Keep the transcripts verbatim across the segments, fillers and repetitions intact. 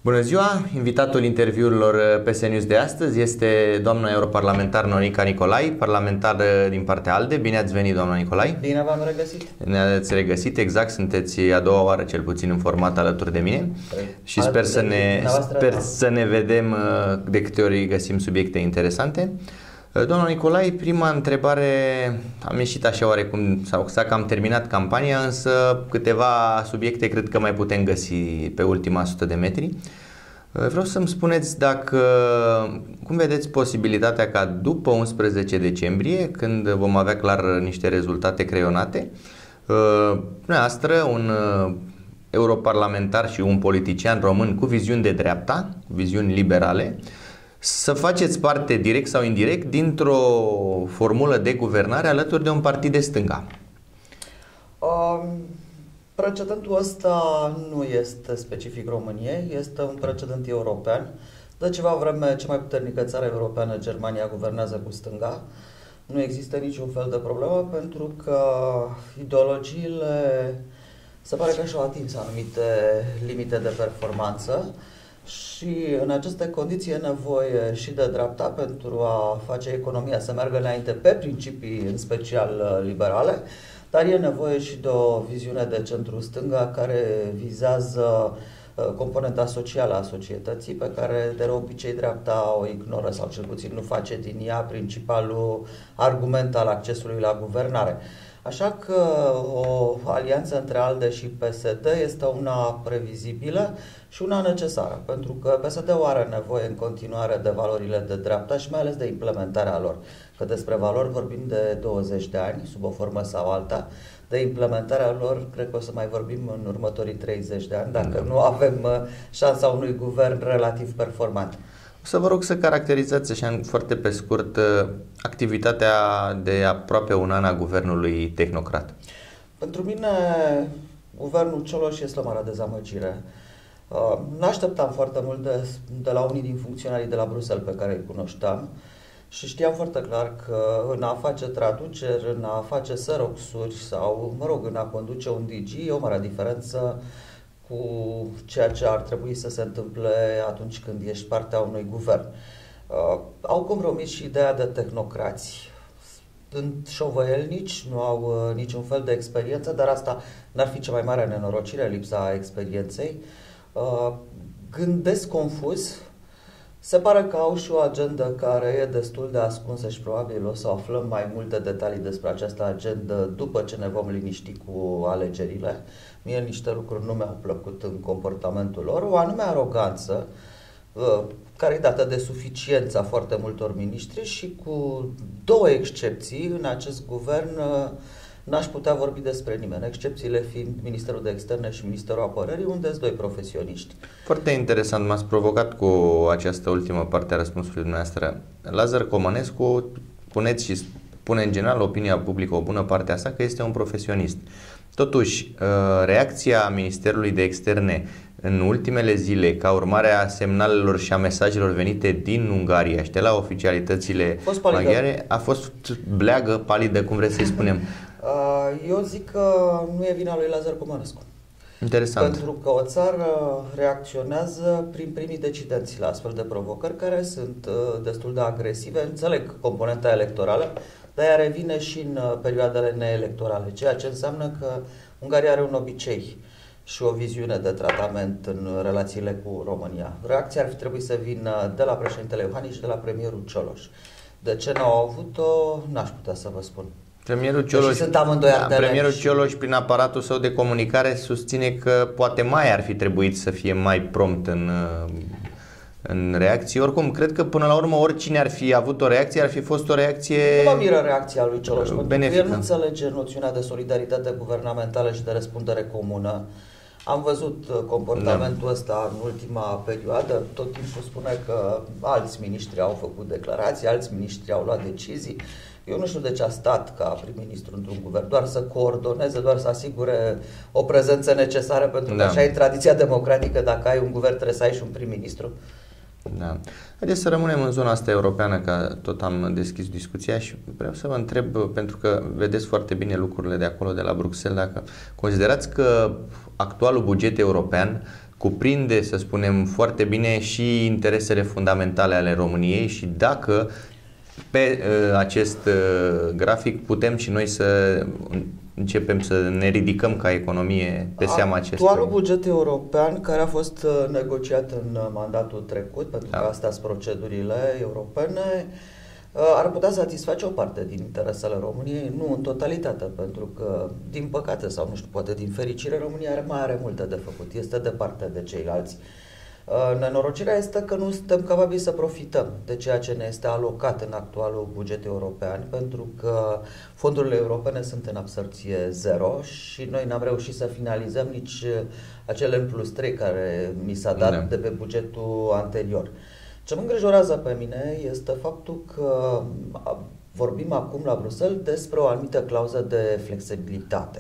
Bună ziua! Invitatul interviurilor P S News de astăzi este doamna europarlamentar Norica Nicolai, parlamentar din partea ALDE. Bine ați venit, doamna Nicolai! Bine v-am regăsit! Ne-ați regăsit, exact, sunteți a doua oară cel puțin în format alături de mine și sper, să ne, sper să ne vedem de câte ori găsim subiecte interesante. Doamna Nicolai, prima întrebare, am ieșit așa oarecum, sau s-a cam terminat campania, însă câteva subiecte cred că mai putem găsi pe ultima sută de metri. Vreau să-mi spuneți dacă, cum vedeți posibilitatea ca după unsprezece decembrie, când vom avea clar niște rezultate creionate, dumneavoastră, un europarlamentar și un politician român cu viziuni de dreapta, viziuni liberale, să faceți parte, direct sau indirect, dintr-o formulă de guvernare alături de un partid de stânga? Um, precedentul ăsta nu este specific României, este un precedent european. De ceva vreme, cea mai puternică țară europeană, Germania, guvernează cu stânga. Nu există niciun fel de problemă, pentru că ideologiile se pare că și-au atins anumite limite de performanță. Și în aceste condiții e nevoie și de dreapta pentru a face economia să meargă înainte pe principii în special liberale, dar e nevoie și de o viziune de centru-stânga care vizează componenta socială a societății, pe care de obicei dreapta o ignoră sau cel puțin nu face din ea principalul argument al accesului la guvernare. Așa că o alianță între ALDE și P S D este una previzibilă și una necesară, pentru că P S D-ul are nevoie în continuare de valorile de dreapta și mai ales de implementarea lor. Că despre valori vorbim de douăzeci de ani, sub o formă sau alta, de implementarea lor cred că o să mai vorbim în următorii treizeci de ani, dacă nu avem șansa unui guvern relativ performant. O să vă rog să caracterizați așa foarte pe scurt activitatea de aproape un an a guvernului tehnocrat. Pentru mine, guvernul Cioloș este o mare dezamăgire. Nu așteptam foarte mult de, de la unii din funcționarii de la Bruxelles pe care îi cunoșteam și știam foarte clar că în a face traduceri, în a face xerox-uri sau, mă rog, în a conduce un D G, e o mare diferență cu ceea ce ar trebui să se întâmple atunci când ești partea unui guvern. Uh, au compromis și ideea de tehnocrați. Sunt șovăielnici, nu au uh, niciun fel de experiență, dar asta n-ar fi cea mai mare nenorocire, lipsa experienței. Uh, gândesc confuz. Se pare că au și o agendă care e destul de ascunsă și probabil o să aflăm mai multe detalii despre această agendă după ce ne vom liniști cu alegerile. Mie niște lucruri nu mi-au plăcut în comportamentul lor, o anume aroganță care e dată de suficiența foarte multor miniștri și cu două excepții în acest guvern n-aș putea vorbi despre nimeni, excepțiile fiind Ministerul de Externe și Ministerul Apărării, unde sunt doi profesioniști. Foarte interesant, m-ați provocat cu această ultimă parte a răspunsului dumneavoastră. Lazar Comănescu, puneți și spune în general opinia publică, o bună parte a sa, că este un profesionist. Totuși, reacția Ministerului de Externe în ultimele zile, ca urmare a semnalelor și a mesajelor venite din Ungaria și de la oficialitățile maghiare, a fost bleagă, palidă, cum vreți să-i spunem. Eu zic că nu e vina lui Lazar Comănescu. Interesant. Pentru că o țară reacționează prin primii decidenți la astfel de provocări care sunt destul de agresive. Înțeleg componenta electorală, dar ea revine și în perioadele neelectorale, ceea ce înseamnă că Ungaria are un obicei și o viziune de tratament în relațiile cu România. Reacția ar fi trebuit să vină de la președintele Iohannis și de la premierul Cioloș. De ce n-au avut-o, n-aș putea să vă spun. Premierul Cioloș, sunt amândoi da, premierul și... Cioloș, prin aparatul său de comunicare, susține că poate mai ar fi trebuit să fie mai prompt în, în reacție. Oricum, cred că până la urmă oricine ar fi avut o reacție, ar fi fost o reacție Nu mă miră reacția lui Cioloș, pentru că el nu înțelege noțiunea de solidaritate guvernamentală și de răspundere comună. Am văzut comportamentul da. ăsta în ultima perioadă, tot timpul spune că alți miniștri au făcut declarații, alți miniștri au luat decizii. Eu nu știu de ce a stat ca prim-ministru într-un guvern, doar să coordoneze, doar să asigure o prezență necesară, pentru că da. așa e tradiția democratică, dacă ai un guvern trebuie să ai și un prim-ministru. Da. Haideți să rămânem în zona asta europeană, că tot am deschis discuția și vreau să vă întreb, pentru că vedeți foarte bine lucrurile de acolo, de la Bruxelles, dacă considerați că actualul buget european cuprinde, să spunem, foarte bine și interesele fundamentale ale României și dacă pe uh, acest uh, grafic putem și noi să începem să ne ridicăm ca economie pe seama acestui. Actualul buget european care a fost negociat în mandatul trecut, pentru da. că astea sunt procedurile europene, ar putea satisface o parte din interesele României, nu în totalitate, pentru că, din păcate sau nu știu, poate din fericire, România are, mai are multe de făcut, este departe de ceilalți. Nenorocirea este că nu suntem capabili să profităm de ceea ce ne este alocat în actualul buget european, pentru că fondurile europene sunt în absorpție zero și noi n-am reușit să finalizăm nici acele N plus trei care mi s-a dat da. de pe bugetul anterior. Ce mă îngrijorează pe mine este faptul că vorbim acum la Bruxelles despre o anumită clauză de flexibilitate.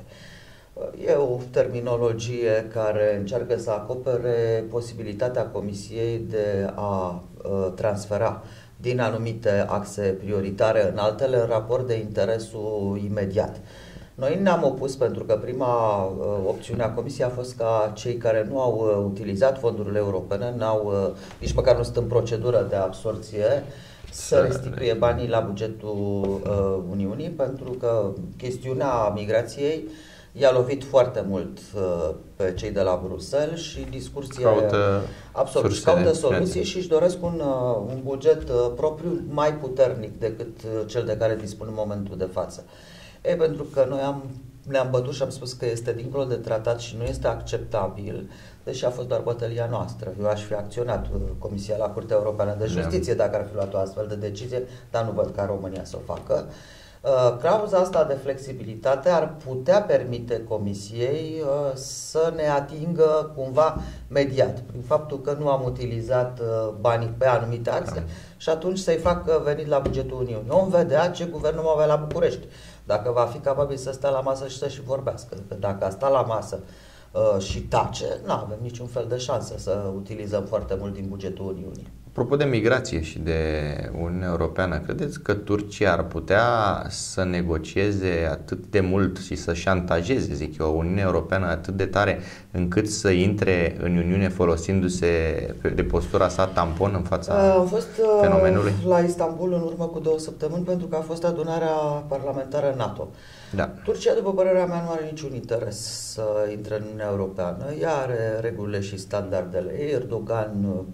E o terminologie care încearcă să acopere posibilitatea Comisiei de a transfera din anumite axe prioritare în altele în raport de interesul imediat. Noi ne-am opus pentru că prima opțiune a Comisiei a fost ca cei care nu au utilizat fondurile europene, n-au, nici măcar nu sunt în procedură de absorție, să restituie banii la bugetul Uniunii, pentru că chestiunea migrației i-a lovit foarte mult uh, pe cei de la Bruxelles și discursia caută absolut caută soluții și își doresc un, uh, un buget uh, propriu mai puternic decât uh, cel de care dispun în momentul de față. E, pentru că noi am, ne-am bătut și am spus că este dincolo de tratat și nu este acceptabil, deși a fost doar bătălia noastră. Eu aș fi acționat uh, Comisia la Curtea Europeană de Justiție dacă ar fi luat o astfel de decizie, dar nu văd ca România să o facă. Uh, clauza asta de flexibilitate ar putea permite Comisiei uh, să ne atingă cumva mediat, prin faptul că nu am utilizat uh, banii pe anumite axe da. și atunci să-i facă venit la bugetul Uniunii. Vom vedea ce guvern vom avea la București, dacă va fi capabil să stea la masă și să și vorbească. Că dacă a sta la masă uh, și tace, nu avem niciun fel de șansă să utilizăm foarte mult din bugetul Uniunii. Apropo de migrație și de Uniunea Europeană, credeți că Turcia ar putea să negocieze atât de mult și să șantajeze, zic eu, Uniunea Europeană atât de tare încât să intre în Uniune folosindu-se de postura sa tampon în fața Am fost fenomenului? la Istanbul în urmă cu două săptămâni pentru că a fost adunarea parlamentară NATO. Da. Turcia, după părerea mea, nu are niciun interes să intre în Uniunea Europeană. Ea are regulile și standardele ei. Erdogan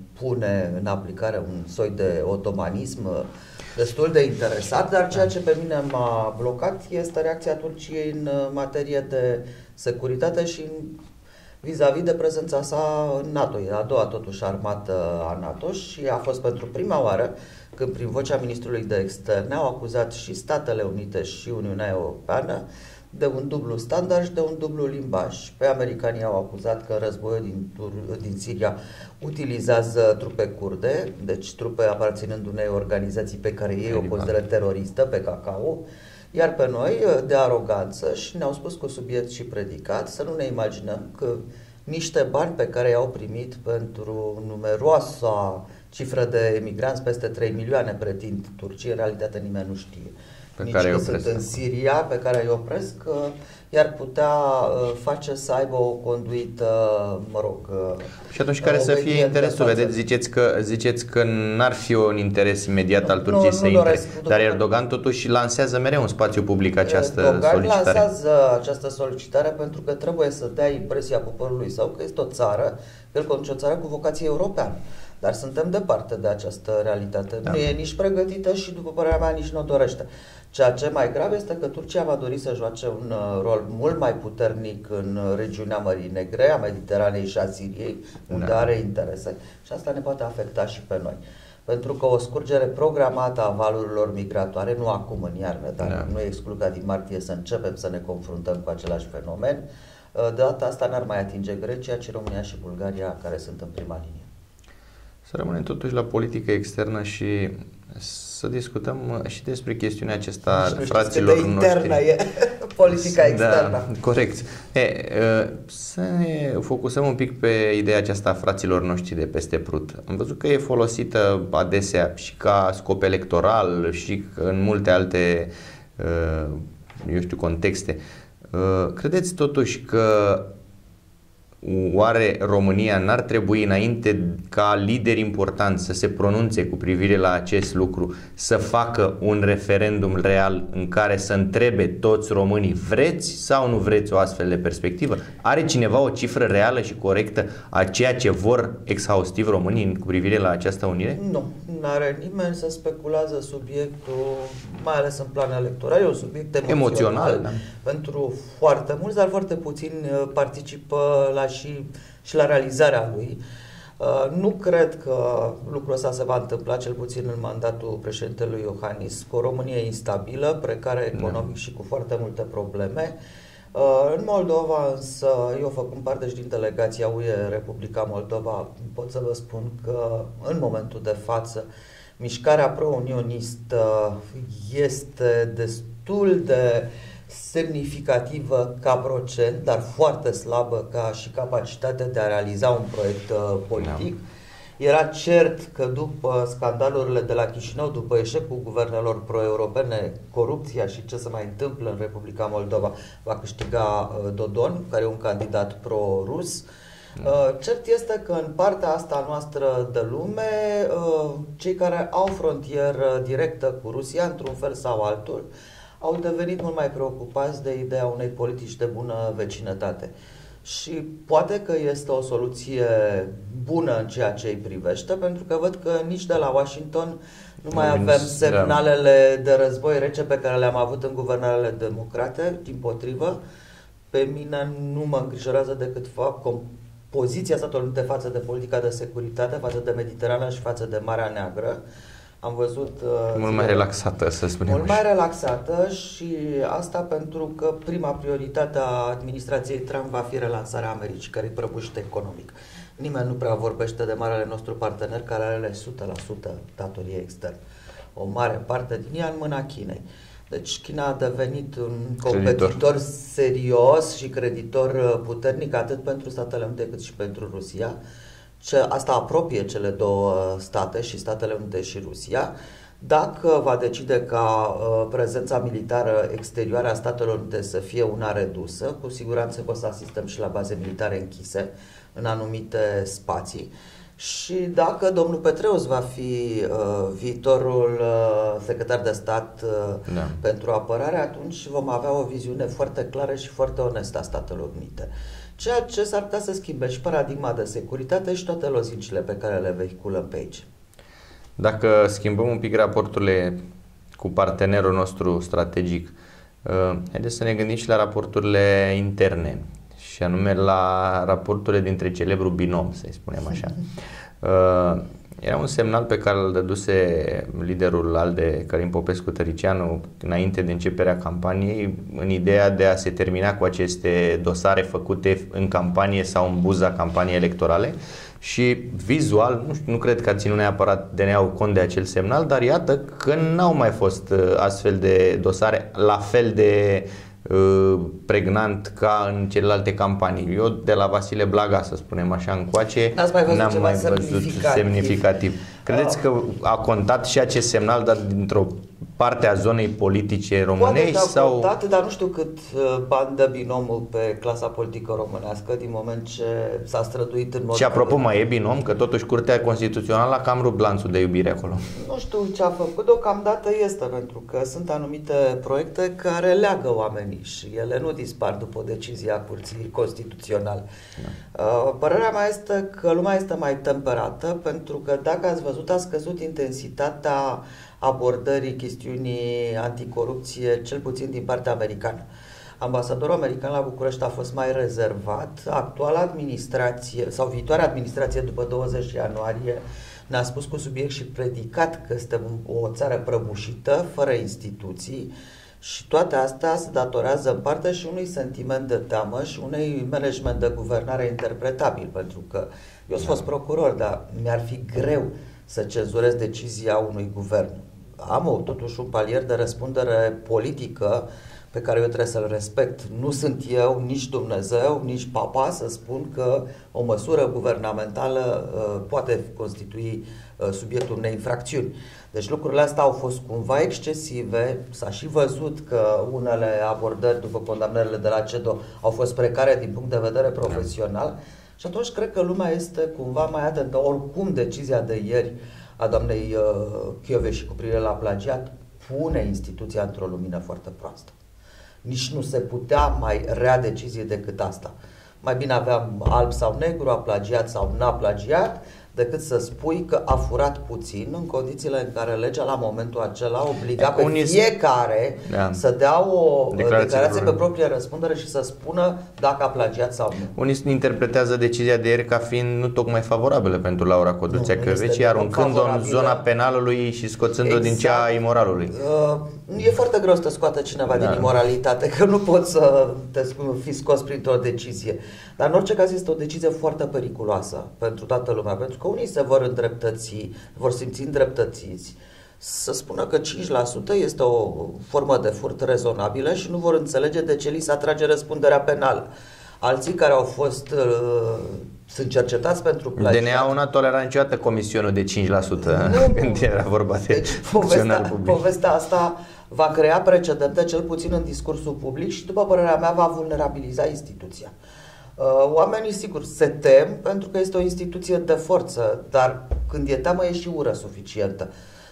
pune în aplicare un soi de otomanism destul de interesat, dar ceea ce pe mine m-a blocat este reacția Turciei în materie de securitate și vis-a-vis de prezența sa în NATO. E a doua, totuși, armată a NATO și a fost pentru prima oară când prin vocea ministrului de externe au acuzat și Statele Unite și Uniunea Europeană de un dublu standard și de un dublu limbaj. Pe americanii au acuzat că războiul din, din Siria utilizează trupe kurde, deci trupe aparținând unei organizații pe care ei o consideră teroristă, P K K-ul, iar pe noi de aroganță și ne-au spus cu subiect și predicat să nu ne imaginăm că niște bani pe care i-au primit pentru numeroasa cifră de emigranți, peste trei milioane pretind Turcia, în realitate nimeni nu știe. Pe Nici care că sunt în Siria, pe care îi opresc, i-ar putea face să aibă o conduită, mă rog... Și atunci care să fie interesul? Vedeți, ziceți că, ziceți că n-ar fi un interes imediat al Turciei nu, să nu intre, doresc, dar Erdogan totuși lansează mereu în spațiu public această Erdogan solicitare. Erdogan lansează această solicitare pentru că trebuie să dea impresia poporului său că este o țară, el conduce o țară cu vocație europeană. Dar suntem departe de această realitate. Da. Nu e nici pregătită și, după părerea mea, nici nu o dorește. Ceea ce mai grav este că Turcia va dori să joace un rol mult mai puternic în regiunea Mării Negre, a Mediteranei și a Siriei, unde da. are interese. Și asta ne poate afecta și pe noi. Pentru că o scurgere programată a valurilor migratoare, nu acum în iarnă, dar da. nu exclu ca din martie să începem să ne confruntăm cu același fenomen, de data asta n-ar mai atinge Grecia, ci România și Bulgaria, care sunt în prima linie. Să rămânem totuși la politică externă și să discutăm și despre chestiunea aceasta nu fraților noștri. Internă e politica externă. Da, corect. E, să ne focusăm un pic pe ideea aceasta a fraților noștri de peste Prut. Am văzut că e folosită adesea și ca scop electoral și în multe alte, eu știu, contexte. Credeți totuși că oare România n-ar trebui, înainte ca lideri importanți să se pronunțe cu privire la acest lucru, să facă un referendum real în care să întrebe toți românii: vreți sau nu vreți o astfel de perspectivă? Are cineva o cifră reală și corectă a ceea ce vor exhaustiv românii cu privire la această unire? Nu, nu are nimeni. Să speculează subiectul, mai ales în plan electoral. E un subiect emoțional, emoțional da. pentru foarte mulți, dar foarte puțini participă la și, și la realizarea lui. Nu cred că lucrul ăsta se va întâmpla, cel puțin în mandatul președintelui Iohannis, cu o Românie instabilă, precară economic da. și cu foarte multe probleme. În Moldova însă, eu făcând parte și din delegația U E Republica Moldova, pot să vă spun că în momentul de față mișcarea pro-unionistă este destul de semnificativă ca procent, dar foarte slabă ca și capacitate de a realiza un proiect uh, politic. Da. Era cert că după scandalurile de la Chișinău, după eșecul guvernelor pro-europene, corupția și ce se mai întâmplă în Republica Moldova, va câștiga uh, Dodon, care e un candidat pro-rus. Da. Uh, cert este că în partea asta noastră de lume, uh, cei care au frontieră directă cu Rusia, într-un fel sau altul, au devenit mult mai preocupați de ideea unei politici de bună vecinătate. Și poate că este o soluție bună în ceea ce îi privește, pentru că văd că nici de la Washington nu mai avem semnalele de război rece pe care le-am avut în guvernările democrate. Dimpotrivă, pe mine nu mă îngrijorează decât fapt poziția Statelor Unite față de politica de securitate, față de Mediterană și față de Marea Neagră. Am văzut... Uh, mult mai relaxată, să spunem Mult așa. mai relaxată și asta pentru că prima prioritate a administrației Trump va fi relansarea Americii, care e prăbușită economic. Nimeni nu prea vorbește de marele nostru partener care are o sută la sută datorie externă. O mare parte din ea în mâna Chinei. Deci China a devenit un competitor creditor. serios și creditor puternic atât pentru Statele Unite cât și pentru Rusia. Ce asta apropie cele două state, și Statele Unite și Rusia. Dacă va decide ca uh, prezența militară exterioară a Statelor Unite să fie una redusă, cu siguranță o să asistăm și la baze militare închise în anumite spații. Și dacă domnul Petreus va fi uh, viitorul uh, secretar de stat uh, da. pentru apărare, atunci vom avea o viziune foarte clară și foarte onestă a Statelor Unite. Ceea ce s-ar putea să schimbe și paradigma de securitate și toate lozincile pe care le vehiculăm pe aici. Dacă schimbăm un pic raporturile cu partenerul nostru strategic, uh, haideți să ne gândim și la raporturile interne, și anume la raporturile dintre celebrul binom, să-i spunem așa. Uh, era un semnal pe care îl dăduse liderul ALDE, Călin Popescu-Tăriceanu, înainte de începerea campaniei, în ideea de a se termina cu aceste dosare făcute în campanie sau în buza campaniei electorale. Și vizual, nu știu, nu cred că a ținut neapărat D N A-ul cont de acel semnal, dar iată că n-au mai fost astfel de dosare la fel de uh, pregnant ca în celelalte campanii. Eu de la Vasile Blaga, să spunem așa, încoace, n-am mai văzut semnificativ. semnificativ. Credeți că a contat și acest semnal, dar dintr-o parte a zonei politice românești? Poate sau... a contat, dar nu știu cât bani dă binomul pe clasa politică românească din moment ce s-a străduit în mod... Și apropo, mai e binom? Că totuși Curtea Constituțională a cam rupt lanțul de iubire acolo. Nu știu ce a făcut, deocamdată este, pentru că sunt anumite proiecte care leagă oamenii și ele nu dispar după o decizie a Curții Constituționale. Da. Părerea mea este că lumea este mai temperată, pentru că dacă ați văzut, a scăzut intensitatea abordării chestiunii anticorupție, cel puțin din partea americană. Ambasadorul american la București a fost mai rezervat. Actuala administrație sau viitoarea administrație după douăzeci ianuarie ne-a spus cu subiect și predicat că suntem o țară prăbușită, fără instituții, și toate astea se datorează în parte și unui sentiment de teamă și unui management de guvernare interpretabil, pentru că eu sunt fost procuror, dar mi-ar fi greu să cenzurez decizia unui guvern. Am o, totuși un palier de răspundere politică pe care eu trebuie să-l respect. Nu sunt eu, nici Dumnezeu, nici Papa să spun că o măsură guvernamentală uh, poate constitui uh, subiectul unei infracțiuni. Deci lucrurile astea au fost cumva excesive, s-a și văzut că unele abordări după condamnările de la CEDO au fost precare din punct de vedere profesional și atunci cred că lumea este cumva mai atentă. Oricum decizia de ieri a doamnei uh, Kövesi cu privire la plagiat pune instituția într-o lumină foarte proastă. Nici nu se putea mai rea decizie decât asta. Mai bine aveam alb sau negru, a plagiat sau n-a plagiat, decât să spui că a furat puțin în condițiile în care legea la momentul acela obliga pe fiecare da. să dea o declarație, declarație pe proprie răspundere și să spună dacă a plagiat sau nu. Unii interpretează decizia de ieri ca fiind nu tocmai favorabilă pentru Laura Codruța Kövesi, aruncând-o în zona penalului și scoțând-o exact. din cea a imoralului. Uh, e foarte greu să te scoată cineva da. din imoralitate, că nu poți să te fi scos printr-o decizie. Dar în orice caz este o decizie foarte periculoasă pentru toată lumea, pentru că unii se vor îndreptăți, vor simți îndreptățiți să spună că cinci la sută este o formă de furt rezonabilă și nu vor înțelege de ce li se atrage răspunderea penală. Alții care au fost uh, sunt cercetați pentru plagiat. D N A-ul n-a tolerat niciodată comisionul de cinci la sută nu, când era vorba de deci, povestea, povestea asta va crea precedente, cel puțin în discursul public, și după părerea mea va vulnerabiliza instituția. Oamenii, sigur, se tem pentru că este o instituție de forță, dar când e teamă e și ură suficientă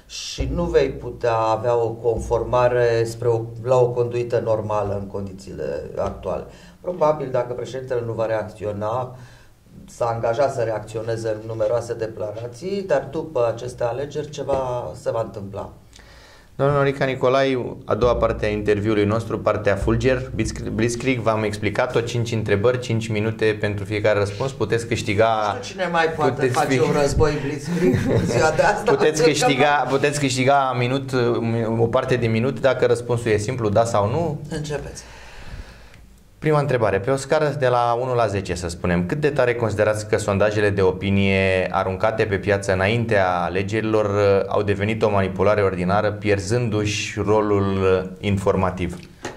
și nu vei putea avea o conformare spre o, la o conduită normală în condițiile actuale. Probabil dacă președintele nu va reacționa, s-a angajat să reacționeze în numeroase declarații, dar după aceste alegeri ceva se va întâmpla. Domnul Norica Nicolai, a doua parte a interviului nostru, partea Fulger, Blitzkrieg, v-am explicat-o, cinci întrebări, cinci minute pentru fiecare răspuns, puteți câștiga... Nu știu cine mai poate face fi... un război Blitzkrieg în ziua de asta. Puteți câștiga, puteți câștiga minut, o parte de minut dacă răspunsul e simplu, da sau nu. Începeți. Prima întrebare, pe o scară de la unu la zece, să spunem, cât de tare considerați că sondajele de opinie aruncate pe piață înaintea alegerilor au devenit o manipulare ordinară, pierzându-și rolul informativ?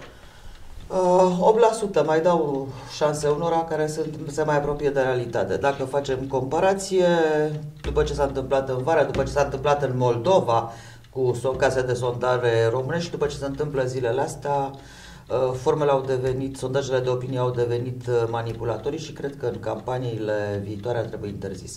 Uh, opt la sută, mai dau șanse unora care sunt, se mai apropie de realitate. Dacă facem comparație, după ce s-a întâmplat în vară, după ce s-a întâmplat în Moldova cu case de sondare românești, după ce se întâmplă zilele astea, formele au devenit, sondajele de opinie au devenit manipulatorii și cred că în campaniile viitoare ar trebui interzise.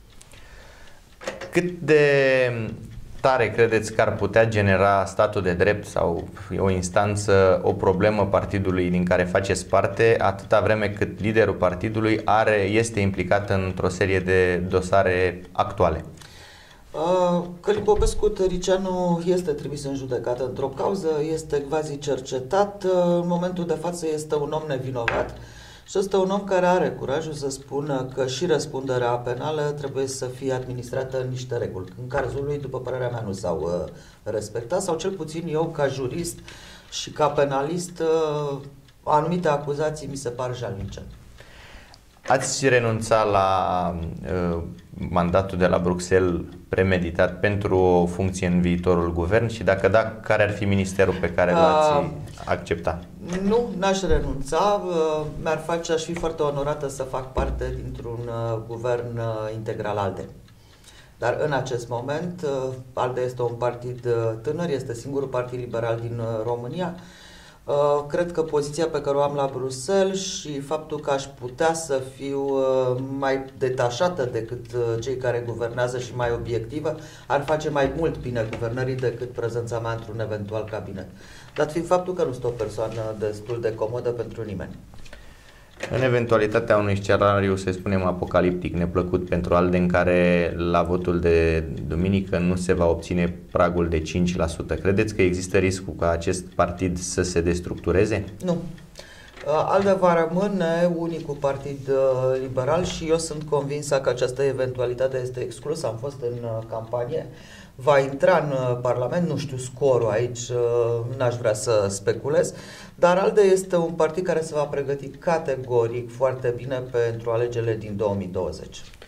Cât de tare credeți că ar putea genera statul de drept sau o instanță o problemă partidului din care faceți parte, atâta vreme cât liderul partidului are, este implicat într-o serie de dosare actuale? Călin Popescu-Tăricianu este trimis în judecată într-o cauză, este quasi cercetat, în momentul de față este un om nevinovat și este un om care are curajul să spună că și răspunderea penală trebuie să fie administrată în niște reguli. În cazul lui, după părerea mea, nu s-au respectat, sau cel puțin eu, ca jurist și ca penalist, anumite acuzații mi se par jalnice. Ați renunțat la uh, mandatul de la Bruxelles premeditat pentru o funcție în viitorul guvern și dacă da, care ar fi ministerul pe care l-ați accepta? Nu, n-aș renunța. Mi-ar face, aș fi foarte onorată să fac parte dintr-un uh, guvern uh, integral ALDE. Dar în acest moment, uh, ALDE este un partid uh, tânăr, este singurul partid liberal din uh, România. Uh, cred că poziția pe care o am la Bruxelles și faptul că aș putea să fiu uh, mai detașată decât uh, cei care guvernează și mai obiectivă ar face mai mult bine guvernării decât prezența mea într-un eventual cabinet. Dat fiind faptul că nu sunt o persoană destul de comodă pentru nimeni. În eventualitatea unui scenariu, să spunem, apocaliptic, neplăcut pentru ALDE, în care la votul de duminică nu se va obține pragul de cinci la sută, credeți că există riscul ca acest partid să se destructureze? Nu. ALDE va rămâne unicul partid liberal și eu sunt convinsă că această eventualitate este exclusă. Am fost în campanie. Va intra în Parlament, nu știu scorul aici, n-aș vrea să speculez, dar ALDE este un partid care se va pregăti categoric foarte bine pentru alegerile din două mii douăzeci.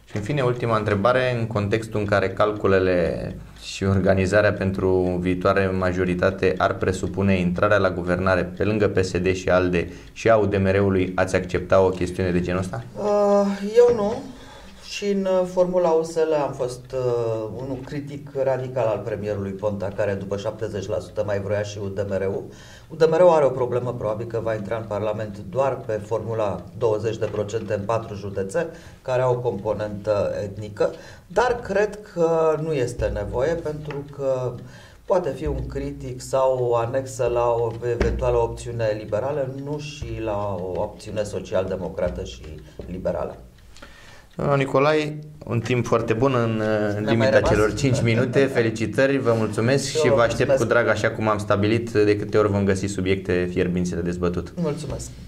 Și în fine, ultima întrebare, în contextul în care calculele și organizarea pentru viitoare majoritate ar presupune intrarea la guvernare pe lângă P S D și ALDE și a U D M R-ului, ați accepta o chestiune de genul ăsta? Eu nu. Și în formula U S L am fost uh, un critic radical al premierului Ponta, care după șaptezeci la sută mai vrea și U D M R-ul. U D M R-ul are o problemă, probabil că va intra în Parlament doar pe formula douăzeci la sută în patru județe, care au o componentă etnică, dar cred că nu este nevoie, pentru că poate fi un critic sau o anexă la o eventuală opțiune liberală, nu și la o opțiune social-democrată și liberală. Domnul Nicolae, un timp foarte bun în, în limita celor cinci minute. Felicitări, vă mulțumesc și, și vă aștept mulțumesc. cu drag, așa cum am stabilit, de câte ori vom găsi subiecte fierbinți de dezbătut. Mulțumesc!